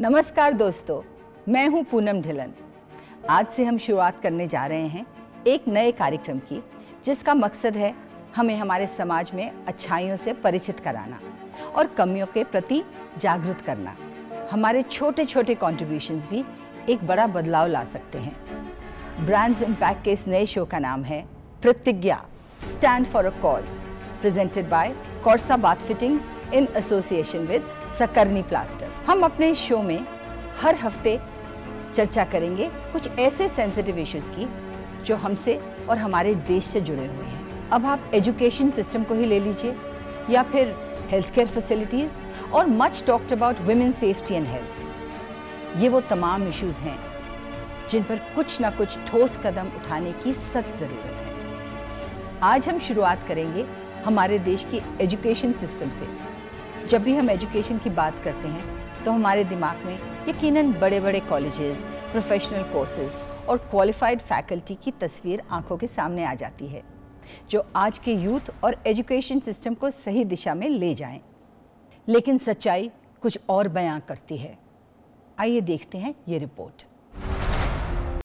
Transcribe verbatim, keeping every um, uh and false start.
नमस्कार दोस्तों, मैं हूं पूनम ढिलन। आज से हम शुरुआत करने जा रहे हैं एक नए कार्यक्रम की, जिसका मकसद है हमें हमारे समाज में अच्छाइयों से परिचित कराना और कमियों के प्रति जागरूक करना। हमारे छोटे छोटे कॉन्ट्रिब्यूशंस भी एक बड़ा बदलाव ला सकते हैं। ब्रांड्स इम्पैक्ट के इस नए शो का नाम है Pratigya, stand for a cause, presented by Corsa bath fittings in association with Sakarni plaster. हम अपने इस शो में हर हफ्ते चर्चा करेंगे कुछ ऐसे सेंसिटिव इश्यूज की जो हमसे और हमारे देश से जुड़े हुए हैं। अब आप एजुकेशन सिस्टम को ही ले लीजिए या फिर हेल्थ केयर फैसिलिटीज और much talked about women safety and health. ये वो तमाम इश्यूज हैं जिन पर कुछ ना कुछ ठोस कदम उठाने की सख्त जरूरत है। आज हम शुरुआत करेंगे हमारे देश की एजुकेशन सिस्टम से। जब भी हम एजुकेशन की बात करते हैं तो हमारे दिमाग में यकीनन बड़े बड़े कॉलेजेस, प्रोफेशनल कोर्सेज और क्वालिफाइड फैकल्टी की तस्वीर आंखों के सामने आ जाती है, जो आज के यूथ और एजुकेशन सिस्टम को सही दिशा में ले जाएं। लेकिन सच्चाई कुछ और बयां करती है। आइए देखते हैं ये रिपोर्ट।